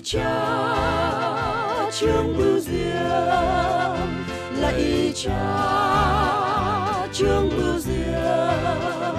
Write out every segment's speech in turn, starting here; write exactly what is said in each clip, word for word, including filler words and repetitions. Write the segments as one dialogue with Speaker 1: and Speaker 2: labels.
Speaker 1: Cha Trương Bửu Diệm, lạy Cha Trương Bửu Diệm.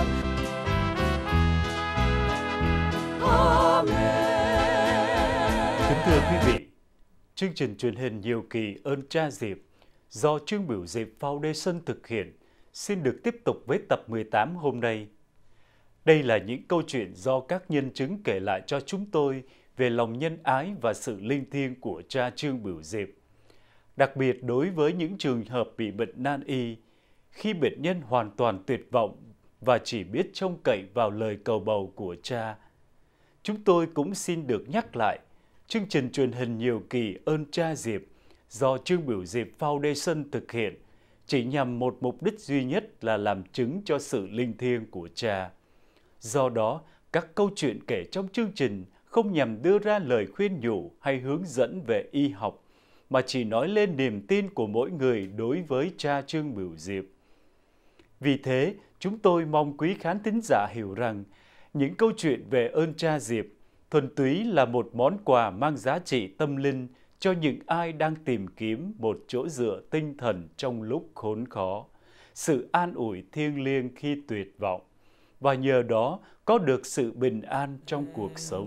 Speaker 1: Amen.
Speaker 2: Kính thưa quý vị, chương trình truyền hình nhiều kỳ Ơn Cha Diệm do Trương Bửu Diệm Foundation thực hiện xin được tiếp tục với tập mười tám hôm nay. Đây là những câu chuyện do các nhân chứng kể lại cho chúng tôi về lòng nhân ái và sự linh thiêng của cha Trương Bửu Diệm. Đặc biệt đối với những trường hợp bị bệnh nan y, khi bệnh nhân hoàn toàn tuyệt vọng và chỉ biết trông cậy vào lời cầu bầu của cha. Chúng tôi cũng xin được nhắc lại, chương trình truyền hình nhiều kỳ Ơn Cha Diệm do Trương Bửu Diệm Foundation thực hiện chỉ nhằm một mục đích duy nhất là làm chứng cho sự linh thiêng của cha. Do đó, các câu chuyện kể trong chương trình không nhằm đưa ra lời khuyên nhủ hay hướng dẫn về y học, mà chỉ nói lên niềm tin của mỗi người đối với cha Trương Bửu Diệm. Vì thế, chúng tôi mong quý khán thính giả hiểu rằng những câu chuyện về ơn cha Diệm thuần túy là một món quà mang giá trị tâm linh cho những ai đang tìm kiếm một chỗ dựa tinh thần trong lúc khốn khó, sự an ủi thiêng liêng khi tuyệt vọng, và nhờ đó có được sự bình an trong cuộc sống.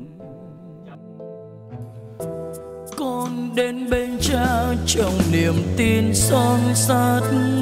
Speaker 1: Con đến bên cha trong niềm tin son sắt.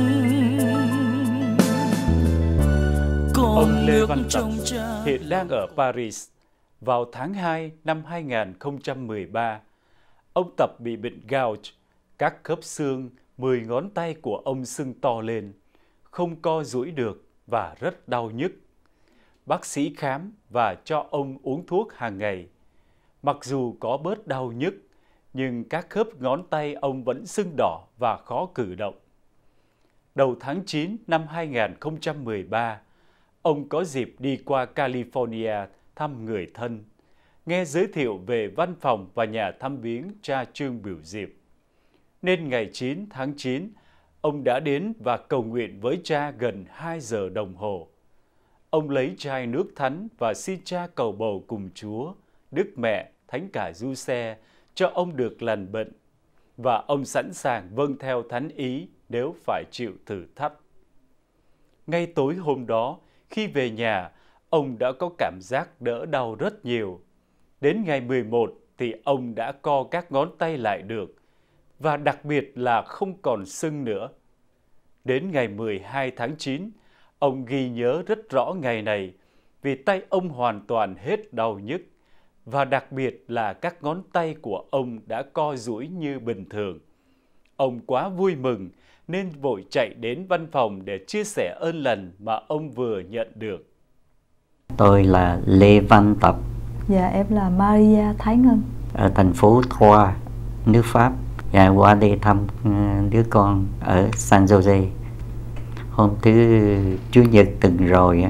Speaker 2: Ông Lê Văn Tập hiện đang ở Paris. Vào tháng hai năm hai nghìn không trăm mười ba, ông Tập bị bệnh gout, các khớp xương, mười ngón tay của ông sưng to lên, không co duỗi được và rất đau nhức. Bác sĩ khám và cho ông uống thuốc hàng ngày. Mặc dù có bớt đau nhức, nhưng các khớp ngón tay ông vẫn sưng đỏ và khó cử động. Đầu tháng chín năm hai nghìn không trăm mười ba, ông có dịp đi qua California thăm người thân, nghe giới thiệu về văn phòng và nhà thăm viếng cha Trương Bửu Diệm. Nên ngày chín tháng chín, ông đã đến và cầu nguyện với cha gần hai giờ đồng hồ. Ông lấy chai nước thánh và xin cha cầu bầu cùng Chúa, Đức Mẹ, Thánh Cả Giuse cho ông được lành bệnh, và ông sẵn sàng vâng theo thánh ý nếu phải chịu thử thách. Ngay tối hôm đó, khi về nhà, ông đã có cảm giác đỡ đau rất nhiều. Đến ngày mười một thì ông đã co các ngón tay lại được, và đặc biệt là không còn sưng nữa. Đến ngày mười hai tháng chín, ông ghi nhớ rất rõ ngày này vì tay ông hoàn toàn hết đau nhức, và đặc biệt là các ngón tay của ông đã co duỗi như bình thường. Ông quá vui mừng nên vội chạy đến văn phòng để chia sẻ ơn lành mà ông vừa nhận được.
Speaker 3: Tôi là Lê Văn Tập.
Speaker 4: Dạ, em là Maria Thái Ngân.
Speaker 3: Ở thành phố Troyes, nước Pháp. Và qua đây thăm đứa con ở San Jose. Hôm thứ Chủ nhật tuần rồi,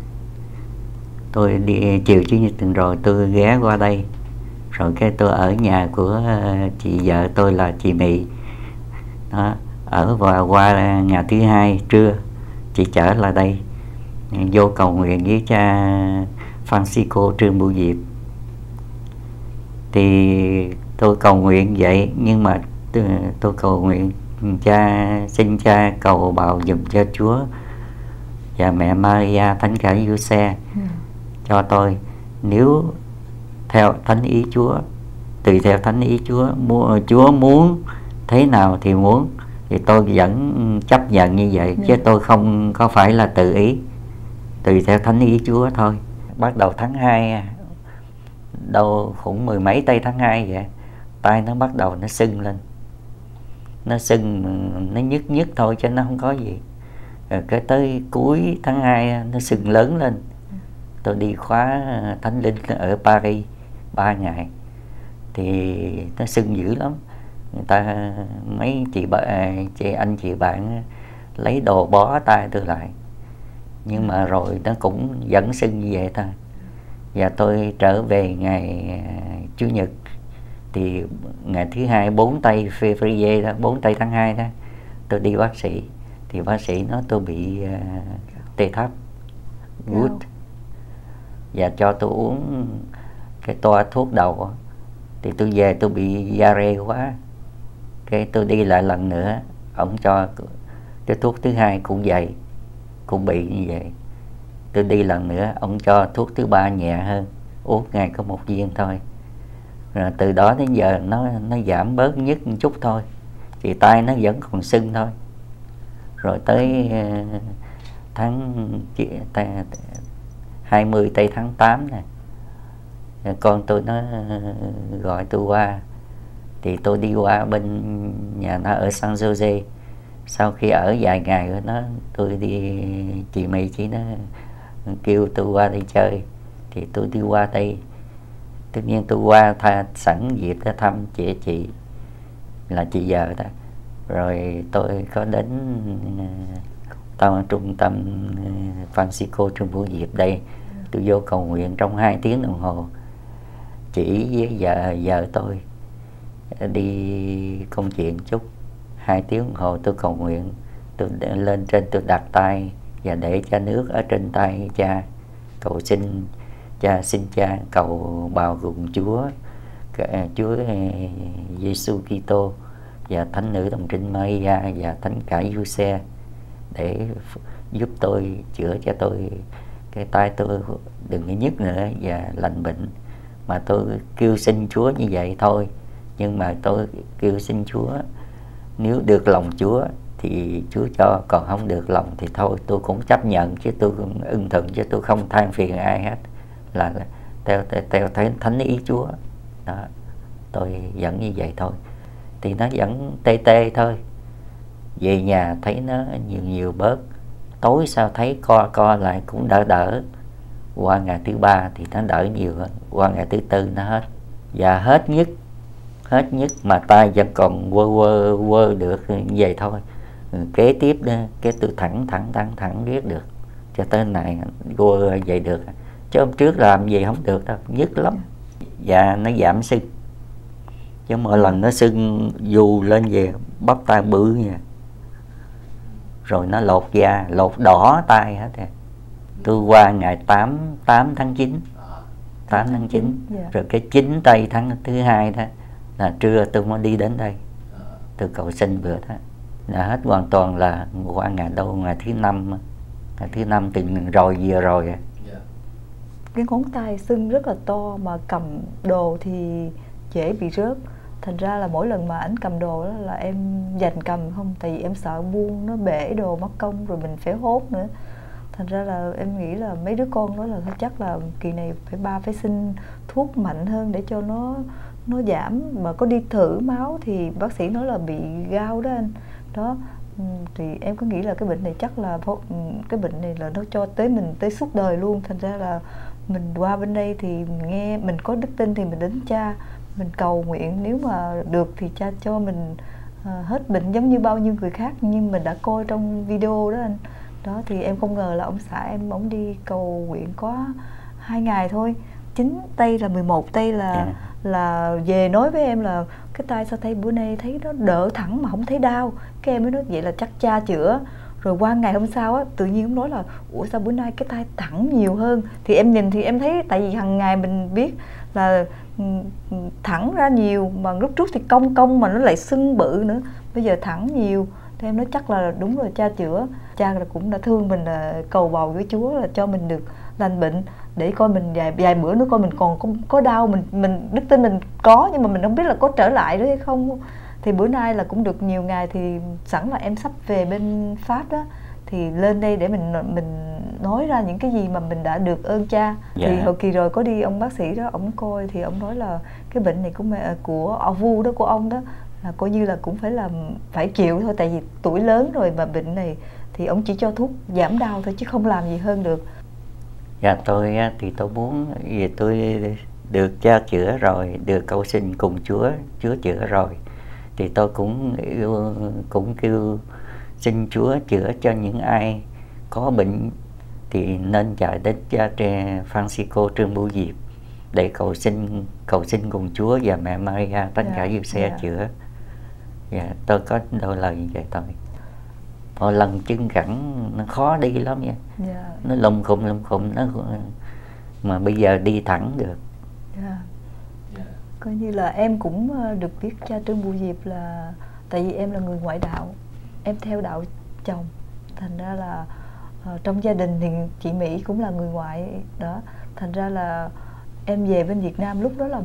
Speaker 3: tôi đi chiều Chủ nhật tuần rồi tôi ghé qua đây. Rồi cái tôi ở nhà của chị vợ tôi là chị Mỹ. Đó, ở và qua ngày thứ hai trưa chị trở lại đây vô cầu nguyện với cha Francisco Trương Bửu Diệm. Thì tôi cầu nguyện vậy, nhưng mà tôi cầu nguyện cha xin cha cầu bầu giùm cho Chúa và mẹ Maria Thánh Cả Giuse cho tôi, nếu theo thánh ý Chúa, tùy theo thánh ý Chúa, Chúa muốn thế nào thì muốn, thì tôi vẫn chấp nhận như vậy, chứ tôi không có phải là tự ý, tùy theo thánh ý Chúa thôi. Bắt đầu tháng hai, đâu cũng mười mấy tây tháng hai vậy, tay nó bắt đầu nó sưng lên, nó sưng, nó nhức nhức thôi chứ nó không có gì. Rồi cái tới cuối tháng hai nó sưng lớn lên. Tôi đi khóa thánh linh ở Paris ba ngày thì nó sưng dữ lắm. Người ta mấy chị bạn, chị anh chị bạn lấy đồ bó tay tôi lại, nhưng mà rồi nó cũng vẫn sưng như vậy thôi. Và tôi trở về ngày Chủ nhật thì ngày thứ hai bốn tây February đó, bốn tây tháng hai đó, tôi đi bác sĩ thì bác sĩ nói tôi bị uh, tê thấp gút, và cho tôi uống cái toa thuốc đầu Thì tôi về tôi bị diarrhea quá, cái tôi đi lại lần nữa, ông cho cái thuốc thứ hai cũng vậy, cũng bị như vậy. Tôi đi lần nữa, ông cho thuốc thứ ba nhẹ hơn, uống ngày có một viên thôi. Rồi từ đó đến giờ nó nó giảm bớt nhức một chút thôi, thì tay nó vẫn còn sưng thôi. Rồi tới uh, tháng hai mươi tây tháng tám này, con tôi nó gọi tôi qua, thì tôi đi qua bên nhà nó ở San Jose. Sau khi ở vài ngày rồi nó tôi đi, chị Mỹ chị nó kêu tôi qua đây chơi, thì tôi đi qua đây. Tất nhiên tôi qua tha, sẵn dịp để thăm chị chị là chị vợ đó. Rồi tôi có đến uh, trung tâm uh, Francisco Trương Bửu Diệp đây. Tôi vô cầu nguyện trong hai tiếng đồng hồ. Chỉ với vợ, vợ tôi đi công chuyện chút, hai tiếng đồng hồ tôi cầu nguyện. Tôi lên trên tôi đặt tay và để cha nước ở trên tay cha, cầu xin cha, xin cha cầu bào cùng Chúa, Chúa Giêsu Kitô và Thánh nữ Đồng Trinh Maria và Thánh cả Giuse để giúp tôi, chữa cho tôi cái tay tôi đừng có nhức nữa và lành bệnh. Mà tôi kêu xin Chúa như vậy thôi, nhưng mà tôi kêu xin Chúa, nếu được lòng Chúa thì Chúa cho, còn không được lòng thì thôi tôi cũng chấp nhận, chứ tôi cũng ưng thuận, chứ tôi không than phiền ai hết, là theo theo, theo thấy thánh ý Chúa đó. Tôi vẫn như vậy thôi, thì nó vẫn tê tê thôi. Về nhà thấy nó nhiều nhiều bớt, tối sau thấy co co lại cũng đỡ đỡ. Qua ngày thứ ba thì nó đỡ nhiều hơn, qua ngày thứ tư nó hết, và hết nhức, hết nhức mà tay vẫn còn quơ quơ quơ được như vậy thôi. Kế tiếp đó, cái tôi thẳng thẳng thẳng thẳng biết được, cho tới này quơ vậy được, chứ hôm trước làm gì không được đâu, nhức lắm. Và nó giảm sưng, chứ mỗi lần nó sưng dù lên về bắp tay bự nha, rồi nó lột da, lột đỏ tay hết rồi. Tôi qua ngày tám tháng chín, tám tháng chín, yeah. Rồi cái chín tây tháng thứ hai đó là trưa tôi mới đi đến đây, tôi cầu xin bữa đó là hết hoàn toàn. Là qua ngày đâu ngày thứ năm, ngày thứ năm từng rồi vừa rồi. Yeah.
Speaker 4: Cái ngón tay sưng rất là to, mà cầm đồ thì dễ bị rớt. Thành ra là mỗi lần mà ảnh cầm đồ đó là em dành cầm không, tại vì em sợ buông nó bể đồ mất công rồi mình phải hốt nữa. Thành ra là em nghĩ là mấy đứa con đó là chắc là kỳ này phải ba phải xin thuốc mạnh hơn để cho nó nó giảm. Mà có đi thử máu thì bác sĩ nói là bị gao đó anh. Đó thì em có nghĩ là cái bệnh này chắc là cái bệnh này là nó cho tới mình tới suốt đời luôn. Thành ra là mình qua bên đây thì nghe mình có đức tin thì mình đến cha, mình cầu nguyện, nếu mà được thì cha cho mình uh, hết bệnh giống như bao nhiêu người khác nhưng mình đã coi trong video đó anh. Đó thì em không ngờ là ông xã em ông đi cầu nguyện có hai ngày thôi, chín tây là mười một tây là yeah. là về nói với em là cái tay sao thấy bữa nay thấy nó đỡ thẳng mà không thấy đau. Cái em mới nói vậy là chắc cha chữa. Rồi qua ngày hôm sau á, tự nhiên ông nói là ủa sao bữa nay cái tay thẳng nhiều hơn. Thì em nhìn thì em thấy, tại vì hàng ngày mình biết là thẳng ra nhiều, mà lúc trước thì cong cong mà nó lại sưng bự nữa, bây giờ thẳng nhiều. Thì em nói chắc là đúng rồi, cha chữa. Cha là cũng đã thương mình, là cầu bầu với Chúa là cho mình được lành bệnh, để coi mình vài vài bữa nữa coi mình còn có, có đau. Mình mình đức tin mình có, nhưng mà mình không biết là có trở lại nữa hay không. Thì bữa nay là cũng được nhiều ngày, thì sẵn là em sắp về bên Pháp đó, thì lên đây để mình mình nói ra những cái gì mà mình đã được ơn cha. Dạ. Thì hồi kỳ rồi có đi ông bác sĩ đó, ông coi thì ông nói là cái bệnh này của mẹ, của ông Vu đó, của ông đó là coi như là cũng phải là phải chịu thôi, tại vì tuổi lớn rồi mà bệnh này thì ông chỉ cho thuốc giảm đau thôi chứ không làm gì hơn được.
Speaker 3: Dạ tôi thì tôi muốn vì tôi được cha chữa rồi, được cầu xin cùng Chúa, Chúa chữa rồi, thì tôi cũng yêu, cũng kêu xin Chúa chữa cho những ai có bệnh thì nên chạy đến cha Francisco Trương Bửu Diệp để cầu xin cầu xin cùng Chúa và mẹ Maria tất cả Giuse yeah. chữa. Dạ, tôi có đôi lời như vậy thôi. Mỗi lần chân cẳng nó khó đi lắm nha, yeah. nó lùng khùng lùng khùng nó, mà bây giờ đi thẳng được. Yeah.
Speaker 4: Coi như là em cũng được biết cha Trương Bửu Diệp là tại vì em là người ngoại đạo, em theo đạo chồng, thành ra là uh, trong gia đình thì chị Mỹ cũng là người ngoại đó, thành ra là em về bên Việt Nam lúc đó là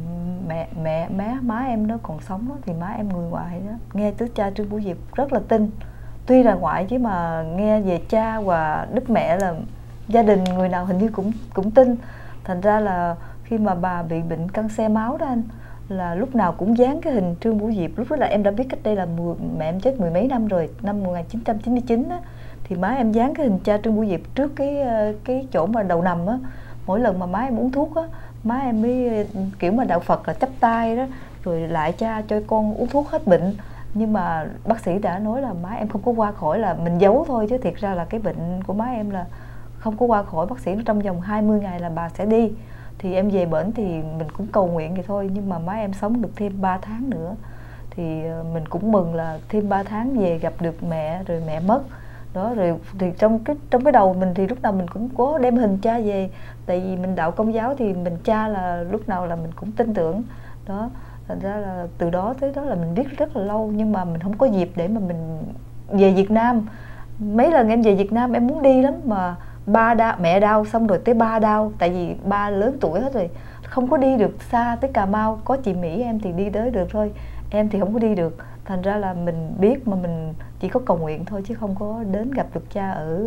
Speaker 4: mẹ mẹ má má em nó còn sống đó, thì má em người ngoại đó, nghe tới cha Trương Bửu Diệp rất là tin, tuy là ngoại chứ mà nghe về cha và đức mẹ là gia đình người nào hình như cũng cũng tin, thành ra là khi mà bà bị bệnh canxi máu đó anh, là lúc nào cũng dán cái hình Trương Bửu Diệp. Lúc đó là em đã biết cách đây là mười, mẹ em chết mười mấy năm rồi, năm một nghìn chín trăm chín mươi chín á, thì má em dán cái hình cha Trương Bửu Diệp trước cái cái chỗ mà đầu nằm á. Mỗi lần mà má em uống thuốc á, má em mới kiểu mà đạo Phật là chắp tay đó, rồi lại cha cho con uống thuốc hết bệnh. Nhưng mà bác sĩ đã nói là má em không có qua khỏi, là mình giấu thôi, chứ thiệt ra là cái bệnh của má em là không có qua khỏi. Bác sĩ nói trong vòng hai mươi ngày là bà sẽ đi. Thì em về bển thì mình cũng cầu nguyện vậy thôi, nhưng mà má em sống được thêm ba tháng nữa. Thì mình cũng mừng là thêm ba tháng về gặp được mẹ, rồi mẹ mất. Đó, rồi thì trong cái trong cái đầu mình thì lúc nào mình cũng có đem hình cha về. Tại vì mình đạo Công giáo thì mình cha là lúc nào là mình cũng tin tưởng. Đó, thành ra là từ đó tới đó là mình biết rất là lâu, nhưng mà mình không có dịp để mà mình về Việt Nam. Mấy lần em về Việt Nam em muốn đi lắm, mà ba đau, mẹ đau xong rồi tới ba đau, tại vì ba lớn tuổi hết rồi, không có đi được xa tới Cà Mau. Có chị Mỹ em thì đi tới được thôi, em thì không có đi được. Thành ra là mình biết mà mình chỉ có cầu nguyện thôi, chứ không có đến gặp được cha ở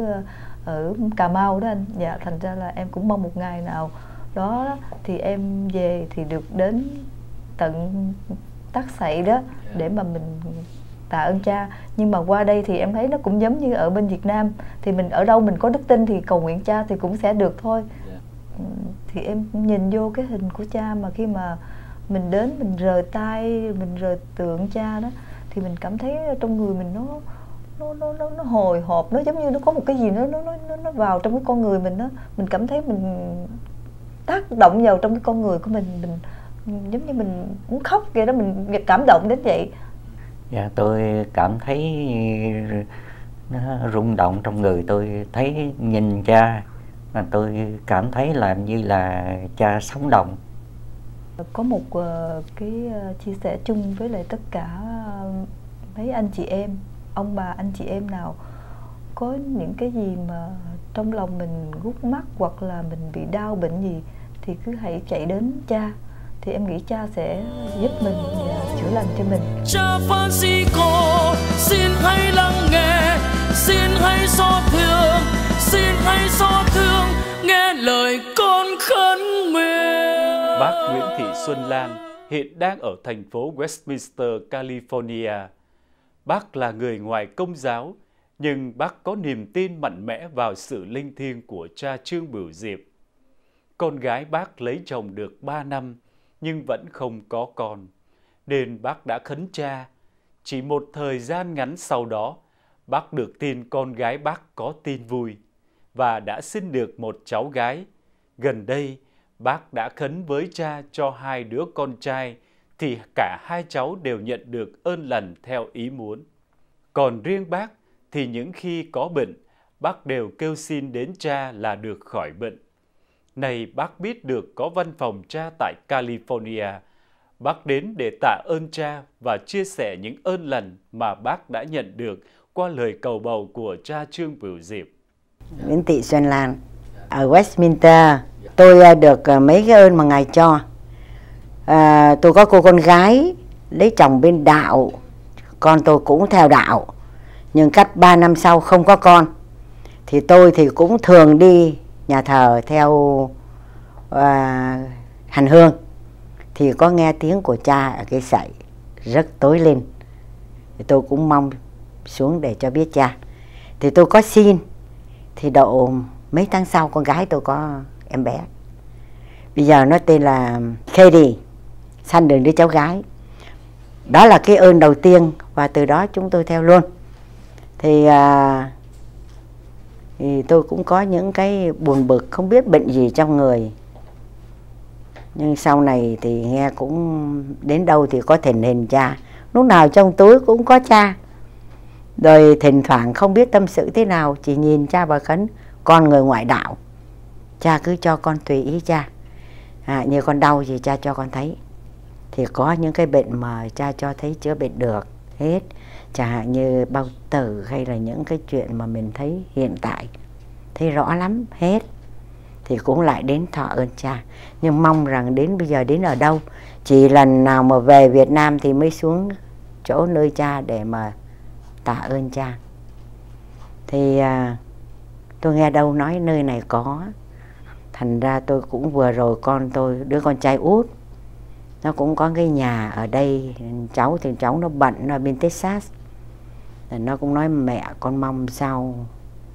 Speaker 4: ở Cà Mau đó anh. Dạ, thành ra là em cũng mong một ngày nào đó thì em về thì được đến tận Tắc Sậy đó để mà mình tạ ơn cha. Nhưng mà qua đây thì em thấy nó cũng giống như ở bên Việt Nam, thì mình ở đâu mình có đức tin thì cầu nguyện cha thì cũng sẽ được thôi. Yeah. Thì em nhìn vô cái hình của cha, mà khi mà mình đến mình rời tay, mình rời tượng cha đó, thì mình cảm thấy trong người mình nó nó nó nó, nó hồi hộp, nó giống như nó có một cái gì nó nó nó nó vào trong cái con người mình đó. Mình cảm thấy mình tác động vào trong cái con người của mình, mình giống như mình muốn khóc vậy đó, mình cảm động đến vậy.
Speaker 3: Dạ, tôi cảm thấy nó rung động trong người. Tôi thấy nhìn cha mà tôi cảm thấy làm như là cha sống động.
Speaker 4: Có một uh, cái uh, chia sẻ chung với lại tất cả uh, mấy anh chị em, ông bà anh chị em nào có những cái gì mà trong lòng mình gút mắc hoặc là mình bị đau bệnh gì thì cứ hãy chạy đến cha. Thì em nghĩ cha sẽ giúp mình và chữa lành cho mình.
Speaker 1: Cha Francisco, xin hãy lắng nghe, xin hãy xót thương, xin hãy xót thương, nghe lời con khấn nguyện.
Speaker 2: Bác Nguyễn Thị Xuân Lan hiện đang ở thành phố Westminster, California. Bác là người ngoài Công giáo, nhưng bác có niềm tin mạnh mẽ vào sự linh thiêng của cha Trương Bửu Diệp. Con gái bác lấy chồng được ba năm, nhưng vẫn không có con, nên bác đã khấn cha. Chỉ một thời gian ngắn sau đó, bác được tin con gái bác có tin vui và đã sinh được một cháu gái. Gần đây, bác đã khấn với cha cho hai đứa con trai, thì cả hai cháu đều nhận được ơn lành theo ý muốn. Còn riêng bác thì những khi có bệnh, bác đều kêu xin đến cha là được khỏi bệnh. Này bác biết được có văn phòng cha tại California, bác đến để tạ ơn cha và chia sẻ những ơn lành mà bác đã nhận được qua lời cầu bầu của cha Trương Bửu Diệp.
Speaker 5: Nguyễn Thị Xuân Lan ở Westminster, tôi được mấy cái ơn mà Ngài cho. À, tôi có cô con gái lấy chồng bên đạo, con tôi cũng theo đạo, nhưng cách ba năm sau không có con. Thì tôi thì cũng thường đi nhà thờ theo uh, hành hương, thì có nghe tiếng của cha ở cái sậy rất tối lên. Thì tôi cũng mong xuống để cho biết cha. Thì tôi có xin, thì độ mấy tháng sau con gái tôi có em bé. Bây giờ nó tên là Katie, sanh được đứa cháu gái. Đó là cái ơn đầu tiên, và từ đó chúng tôi theo luôn. Thì, uh, thì tôi cũng có những cái buồn bực, không biết bệnh gì trong người. Nhưng sau này thì nghe cũng đến đâu thì có thỉnh hình cha. Lúc nào trong túi cũng có cha. Rồi thỉnh thoảng không biết tâm sự thế nào, chỉ nhìn cha và khấn. Con người ngoại đạo, cha cứ cho con tùy ý cha. À, như con đau gì cha cho con thấy. thì có những cái bệnh mà cha cho thấy chữa bệnh được hết, chẳng hạn như bao tử hay là những cái chuyện mà mình thấy hiện tại thấy rõ lắm hết, thì cũng lại đến thọ ơn cha. Nhưng mong rằng đến bây giờ đến ở đâu, chỉ lần nào mà về Việt Nam thì mới xuống chỗ nơi cha để mà tạ ơn cha. Thì à, tôi nghe đâu nói nơi này có, thành ra tôi cũng vừa rồi con tôi, đứa con trai út, nó cũng có cái nhà ở đây. Cháu thì cháu nó bận, nó ở bên Texas, thì nó cũng nói mẹ con mong sao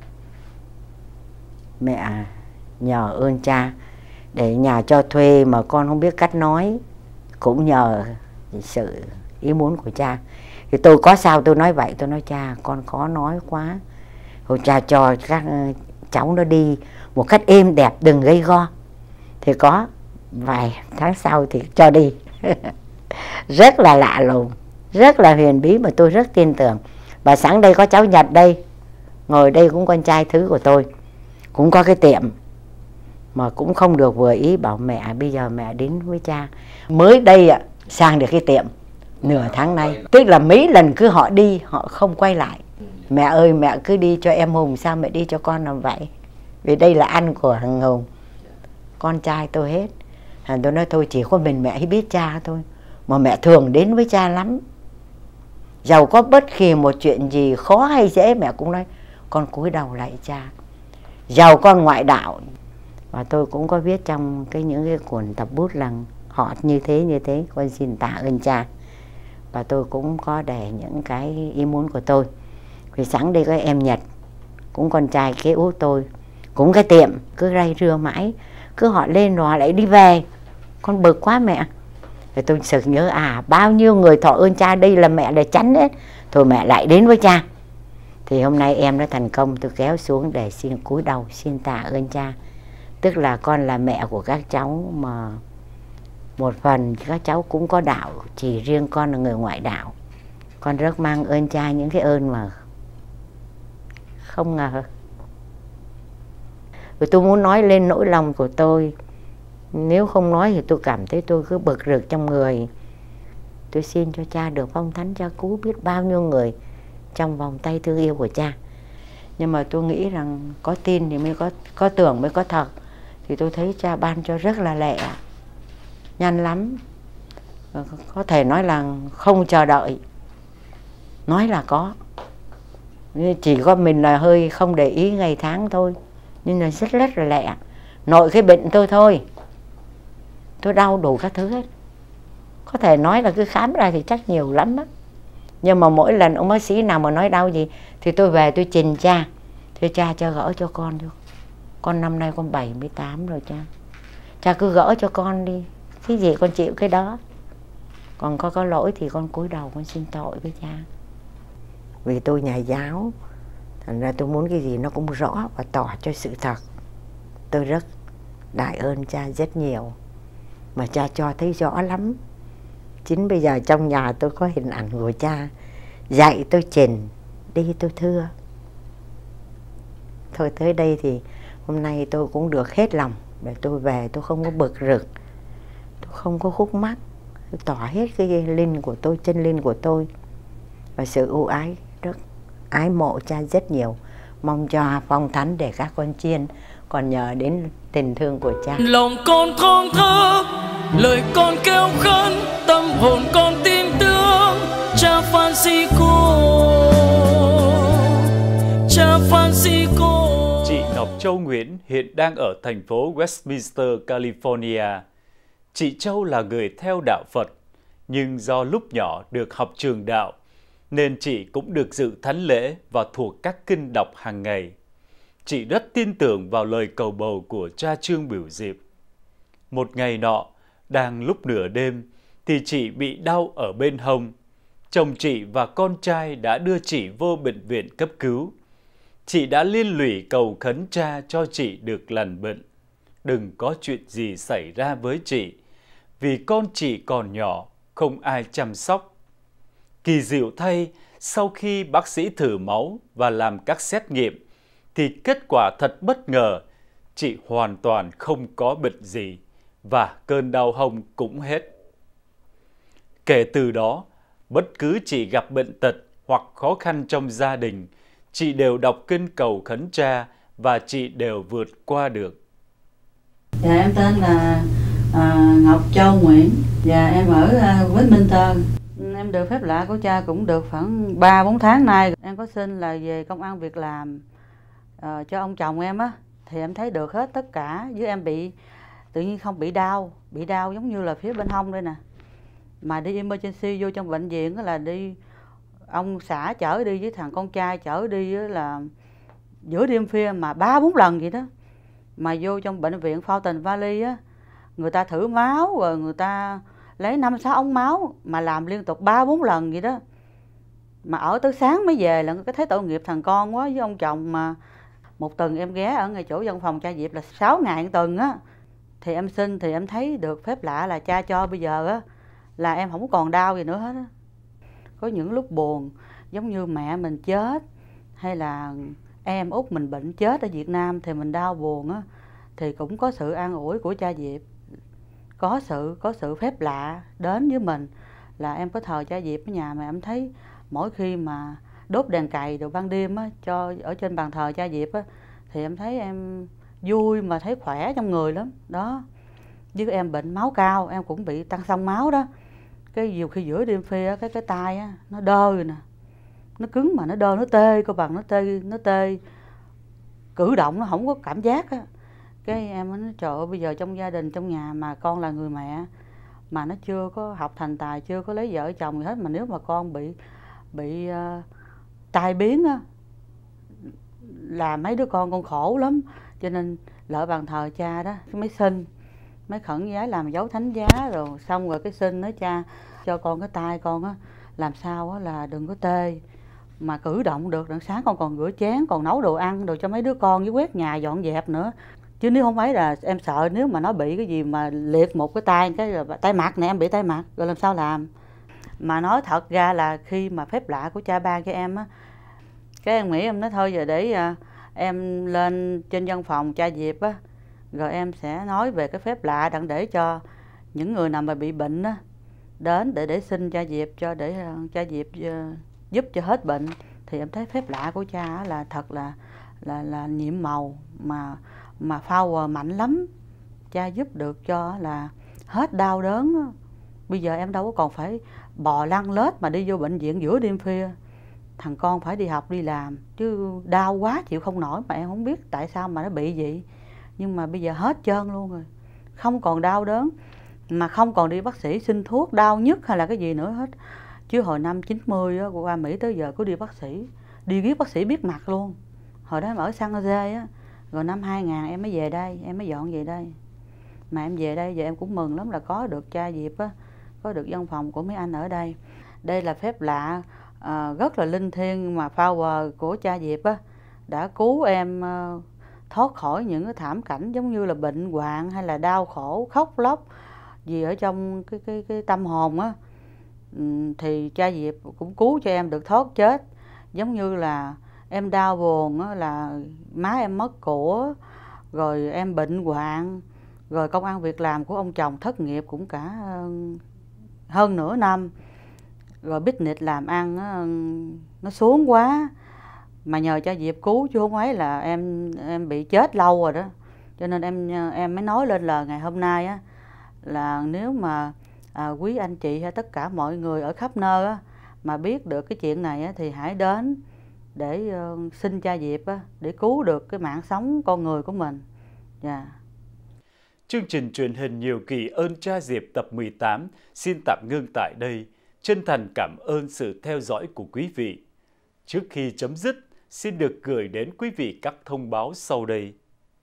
Speaker 5: mẹ nhờ ơn cha để nhà cho thuê mà con không biết cách nói, cũng nhờ sự ý muốn của cha. Thì tôi có sao tôi nói vậy, tôi nói cha con khó nói quá, rồi cha cho các cháu nó đi một cách êm đẹp, đừng gây go. Thì có vài tháng sau thì cho đi. Rất là lạ lùng, rất là huyền bí mà tôi rất tin tưởng. Và sáng đây có cháu Nhật đây, ngồi đây cũng con trai thứ của tôi, cũng có cái tiệm mà cũng không được vừa ý, bảo mẹ bây giờ mẹ đến với cha. Mới đây ạ, sang được cái tiệm nửa tháng nay, tức là mấy lần cứ họ đi họ không quay lại. Mẹ ơi mẹ cứ đi cho em Hùng, sao mẹ đi cho con làm vậy? Vì đây là ăn của thằng Hùng, con trai tôi hết. À, tôi nói thôi chỉ có mình mẹ biết cha thôi, mà mẹ thường đến với cha lắm. Dầu có bất kỳ một chuyện gì khó hay dễ mẹ cũng nói con cúi đầu lại cha. Dầu con ngoại đạo, và tôi cũng có viết trong cái những cái cuốn tập bút là họ như thế như thế, con xin tạ ơn cha. Và tôi cũng có để những cái ý muốn của tôi. Vì sáng đây có em Nhật, cũng con trai kế út tôi, cũng cái tiệm cứ ray rưa mãi, cứ họ lên rồi họ lại đi về, con bực quá mẹ. Rồi tôi sực nhớ à bao nhiêu người thọ ơn cha đây là mẹ để chắn hết, thôi mẹ lại đến với cha. Thì hôm nay em đã thành công, tôi kéo xuống để xin cúi đầu xin tạ ơn cha. Tức là con là mẹ của các cháu, mà một phần các cháu cũng có đạo, chỉ riêng con là người ngoại đạo. Con rất mang ơn cha những cái ơn mà không ngờ. Rồi tôi muốn nói lên nỗi lòng của tôi, nếu không nói thì tôi cảm thấy tôi cứ bực rực trong người. Tôi xin cho cha được phong thánh cha cứu biết bao nhiêu người trong vòng tay thương yêu của cha. Nhưng mà tôi nghĩ rằng có tin thì mới có, có tưởng mới có thật. Thì tôi thấy cha ban cho rất là lẹ, nhanh lắm. Có thể nói là không chờ đợi, nói là có. Chỉ có mình là hơi không để ý ngày tháng thôi, nhưng là rất rất là lẹ. Nội cái bệnh tôi thôi, tôi đau đủ các thứ hết. Có thể nói là cứ khám ra thì chắc nhiều lắm á. Nhưng mà mỗi lần ông bác sĩ nào mà nói đau gì thì tôi về tôi trình cha. Thưa cha cho gỡ cho con cho. Con năm nay con bảy mươi tám rồi cha. Cha cứ gỡ cho con đi, cái gì con chịu cái đó. Còn có có lỗi thì con cúi đầu con xin tội với cha. Vì tôi nhà giáo, thành ra tôi muốn cái gì nó cũng rõ và tỏ cho sự thật. Tôi rất đại ơn cha rất nhiều, mà cha cho thấy rõ lắm. Chính bây giờ trong nhà tôi có hình ảnh của cha, dạy tôi trình, đi tôi thưa. Thôi tới đây thì hôm nay tôi cũng được hết lòng, để tôi về tôi không có bực rực, tôi không có khúc mắc, tôi tỏ hết cái linh của tôi, chân linh của tôi và sự ưu ái, rất ái mộ cha rất nhiều. Mong cho phong thánh để các con chiên, còn nhờ đến tình thương của cha.
Speaker 1: Lòng con thon thớt, lời con kêu khấn, tâm hồn con tin tưởng cha Francisco, cha Francisco.
Speaker 2: Chị Ngọc Châu Nguyễn hiện đang ở thành phố Westminster, California. Chị Châu là người theo đạo Phật, nhưng do lúc nhỏ được học trường đạo, nên chị cũng được dự thánh lễ và thuộc các kinh đọc hàng ngày. Chị rất tin tưởng vào lời cầu bầu của cha Trương Biểu Diệp. Một ngày nọ, đang lúc nửa đêm, thì chị bị đau ở bên hông. Chồng chị và con trai đã đưa chị vô bệnh viện cấp cứu. Chị đã liên lụy cầu khấn cha cho chị được lành bệnh. Đừng có chuyện gì xảy ra với chị, vì con chị còn nhỏ, không ai chăm sóc. Kỳ diệu thay, sau khi bác sĩ thử máu và làm các xét nghiệm, thì kết quả thật bất ngờ, chị hoàn toàn không có bệnh gì và cơn đau hông cũng hết. Kể từ đó, bất cứ chị gặp bệnh tật hoặc khó khăn trong gia đình, chị đều đọc kinh cầu khấn Cha và chị đều vượt qua được.
Speaker 6: Dạ, em tên là à, Ngọc Châu Nguyễn và em ở à, Westminster. Em được phép lạ của Cha cũng được khoảng ba bốn tháng nay. Em có xin là về công ăn việc làm à, cho ông chồng em á, thì em thấy được hết tất cả. Với em bị tự nhiên không bị đau, bị đau giống như là phía bên hông đây nè. Mà đi emergency vô trong bệnh viện là đi, ông xã chở đi với thằng con trai chở đi là giữa đêm khuya mà ba bốn lần vậy đó. Mà vô trong bệnh viện Fountain Valley á, người ta thử máu rồi người ta lấy năm sáu ống máu mà làm liên tục ba bốn lần vậy đó. Mà ở tới sáng mới về là cái thấy tội nghiệp thằng con quá với ông chồng. Mà một tuần em ghé ở ngay chỗ văn phòng Cha Diệp là sáu ngày một tuần á. Thì em xin thì em thấy được phép lạ là Cha cho bây giờ á là em không còn đau gì nữa hết á. Có những lúc buồn giống như mẹ mình chết hay là em út mình bệnh chết ở Việt Nam thì mình đau buồn á, thì cũng có sự an ủi của Cha Diệp, có sự có sự phép lạ đến với mình. Là em có thờ Cha Diệp ở nhà mà em thấy mỗi khi mà đốt đèn cày rồi ban đêm á cho ở trên bàn thờ Cha Diệp á, thì em thấy em vui mà thấy khỏe trong người lắm đó. Với em bệnh máu cao, em cũng bị tăng xông máu đó. Cái nhiều khi giữa đêm khuya cái cái tay á nó đơ rồi nè, nó cứng mà nó đơ, nó tê, cô bằng nó tê, nó tê, cử động nó không có cảm giác á. Cái em nói trời ơi, bây giờ trong gia đình trong nhà mà con là người mẹ mà nó chưa có học thành tài, chưa có lấy vợ chồng gì hết, mà nếu mà con bị bị uh, tai biến á là mấy đứa con con khổ lắm. Cho nên lỡ bàn thờ Cha đó mới xin, mới khẩn giái làm dấu thánh giá rồi xong rồi cái xin nói Cha cho con cái tay con á làm sao á là đừng có tê mà cử động được. Đằng sáng con còn rửa chén, còn nấu đồ ăn đồ cho mấy đứa con với quét nhà dọn dẹp nữa. Chứ nếu không ấy là em sợ nếu mà nó bị cái gì mà liệt một cái tay, cái là tay mặt này, em bị tay mặt rồi làm sao làm. Mà nói thật ra là khi mà phép lạ của Cha ban cho em á, cái em nghĩ em nói thôi giờ để à, em lên trên văn phòng Cha Diệp á, rồi em sẽ nói về cái phép lạ đặng để cho những người nào mà bị bệnh á đến để để xin Cha Diệp cho để uh, Cha Diệp uh, giúp cho hết bệnh. Thì em thấy phép lạ của Cha là thật là là là nhiệm màu mà mà power mạnh lắm. Cha giúp được cho là hết đau đớn. Bây giờ em đâu có còn phải bò lăn lết mà đi vô bệnh viện giữa đêm khuya. Thằng con phải đi học đi làm chứ đau quá chịu không nổi, mà em không biết tại sao mà nó bị vậy. Nhưng mà bây giờ hết trơn luôn rồi, không còn đau đớn, mà không còn đi bác sĩ xin thuốc đau nhức hay là cái gì nữa hết. Chứ hồi năm chín mươi á, qua Mỹ tới giờ có đi bác sĩ, đi ghép bác sĩ biết mặt luôn. Hồi đó em ở San Jose á, rồi năm hai nghìn em mới về đây, em mới dọn về đây. Mà em về đây giờ em cũng mừng lắm là có được Cha Diệp á, có được văn phòng của mấy anh ở đây. Đây là phép lạ à, rất là linh thiêng mà power của Cha Diệp á, đã cứu em à, thoát khỏi những cái thảm cảnh giống như là bệnh hoạn hay là đau khổ, khóc lóc gì ở trong cái cái cái tâm hồn á. Ừ, thì Cha Diệp cũng cứu cho em được thoát chết. Giống như là em đau buồn á, là má em mất của, rồi em bệnh hoạn, rồi công ăn việc làm của ông chồng thất nghiệp cũng cả hơn nửa năm, rồi business làm ăn á, nó xuống quá. Mà nhờ Cha Diệp cứu chứ không ấy là em em bị chết lâu rồi đó. Cho nên em em mới nói lên lời ngày hôm nay á, là nếu mà à, quý anh chị hay tất cả mọi người ở khắp nơi á, mà biết được cái chuyện này á, thì hãy đến để uh, xin Cha Diệp á, để cứu được cái mạng sống con người của mình. Yeah.
Speaker 2: Chương trình truyền hình Nhiều Kỳ Ơn Cha Diệp tập mười tám xin tạm ngưng tại đây. Chân thành cảm ơn sự theo dõi của quý vị. Trước khi chấm dứt, xin được gửi đến quý vị các thông báo sau đây.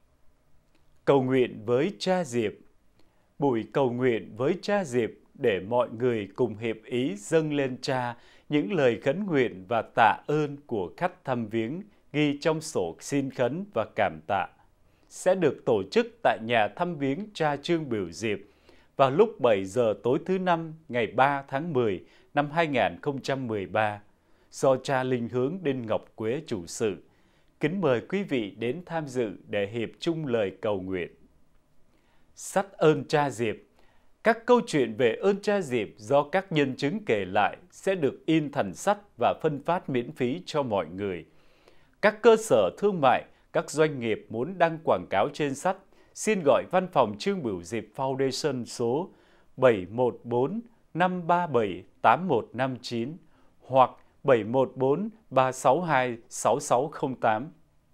Speaker 2: Cầu nguyện với Cha Diệp. Buổi cầu nguyện với Cha Diệp để mọi người cùng hiệp ý dâng lên Cha những lời khấn nguyện và tạ ơn của khách thăm viếng ghi trong sổ xin khấn và cảm tạ, sẽ được tổ chức tại nhà thăm viếng Cha Trương Bửu Diệp vào lúc bảy giờ tối thứ Năm ngày ba tháng mười năm hai nghìn không trăm mười ba, do Cha Linh Hướng Đinh Ngọc Quế chủ sự. Kính mời quý vị đến tham dự để hiệp chung lời cầu nguyện. Sắt ơn Cha Diệp. Các câu chuyện về ơn cha Diệp do các nhân chứng kể lại sẽ được in thành sách và phân phát miễn phí cho mọi người. Các cơ sở thương mại, các doanh nghiệp muốn đăng quảng cáo trên sách, xin gọi văn phòng Trương Bửu Diệp Foundation số bảy một bốn năm ba bảy tám một năm chín hoặc bảy một bốn ba sáu hai sáu sáu không tám.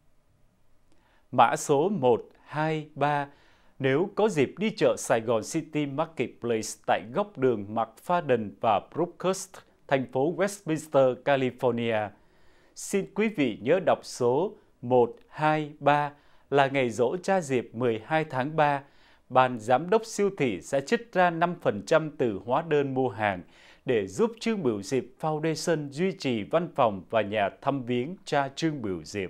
Speaker 2: Mã số một hai ba nếu có dịp đi chợ Sài Gòn City Marketplace tại góc đường McFadden và Brookhurst, thành phố Westminster, California. Xin quý vị nhớ đọc số một hai ba là ngày giỗ cha Diệp mười hai tháng ba. Ban giám đốc siêu thị sẽ trích ra năm phần trăm từ hóa đơn mua hàng để giúp Trương Bửu Diệp Foundation duy trì văn phòng và nhà thăm viếng cha Trương Bửu Diệp.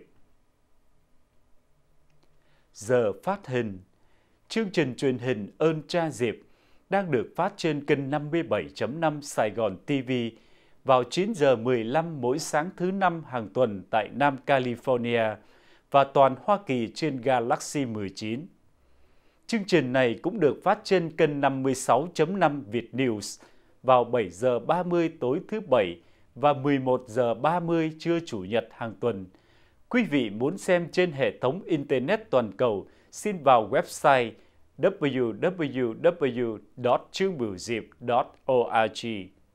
Speaker 2: Giờ phát hình. Chương trình truyền hình Ơn Cha Diệp đang được phát trên kênh năm mươi bảy chấm năm Sài Gòn ti vi vào chín giờ mười lăm mỗi sáng thứ năm hàng tuần tại Nam California và toàn Hoa Kỳ trên Galaxy mười chín. Chương trình này cũng được phát trên kênh năm mươi sáu chấm năm Việt News vào bảy giờ ba mươi tối thứ Bảy và mười một giờ ba mươi trưa Chủ nhật hàng tuần. Quý vị muốn xem trên hệ thống Internet toàn cầu, xin vào website w w w chấm trương bửu diệp chấm org.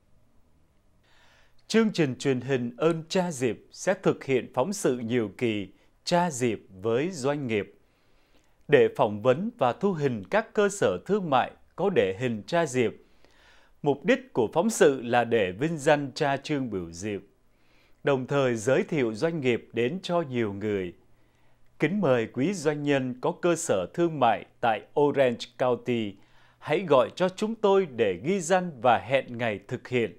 Speaker 2: Chương trình truyền hình Ơn Cha Diệp sẽ thực hiện phóng sự nhiều kỳ Cha Diệp với doanh nghiệp. Để phỏng vấn và thu hình các cơ sở thương mại có để hình cha Diệp. Mục đích của phóng sự là để vinh danh cha Trương Bửu Diệp, đồng thời giới thiệu doanh nghiệp đến cho nhiều người. Kính mời quý doanh nhân có cơ sở thương mại tại Orange County, hãy gọi cho chúng tôi để ghi danh và hẹn ngày thực hiện.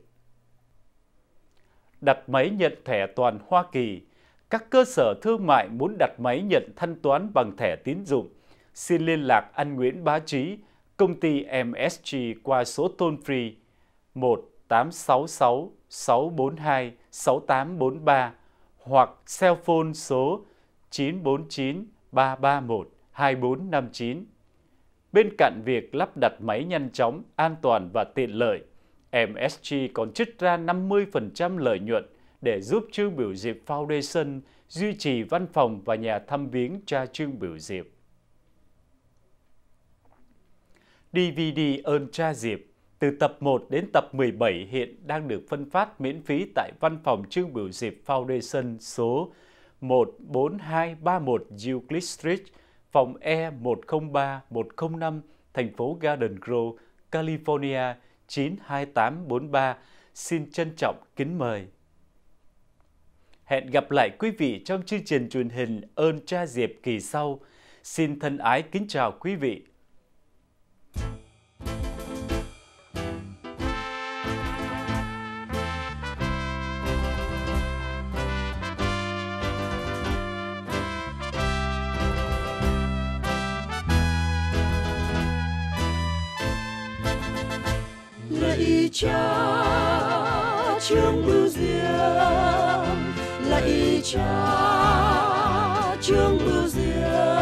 Speaker 2: Đặt máy nhận thẻ toàn Hoa Kỳ. Các cơ sở thương mại muốn đặt máy nhận thanh toán bằng thẻ tín dụng, xin liên lạc anh Nguyễn Bá Trí, công ty em ét giê qua số toll free một tám sáu sáu sáu bốn hai sáu tám bốn ba hoặc cell phone số chín bốn chín ba ba một hai bốn năm chín. Bên cạnh việc lắp đặt máy nhanh chóng, an toàn và tiện lợi, em ét giê còn trích ra năm mươi phần trăm lợi nhuận để giúp Trương Bửu Diệp Foundation duy trì văn phòng và nhà thăm viếng cha Trương Bửu Diệp. đê vê đê Ơn Cha Diệp từ tập một đến tập mười bảy hiện đang được phân phát miễn phí tại văn phòng Trương Bửu Diệp Foundation số một bốn hai ba một Euclid Street, phòng E một không ba một không năm, thành phố Garden Grove, California chín hai tám bốn ba. Xin trân trọng kính mời. Hẹn gặp lại quý vị trong chương trình truyền hình Ơn Cha Diệp kỳ sau. Xin thân ái kính chào quý vị.
Speaker 1: Lạy cha Trương Bửu Diệp, lạy cha Trương Bửu Diệp.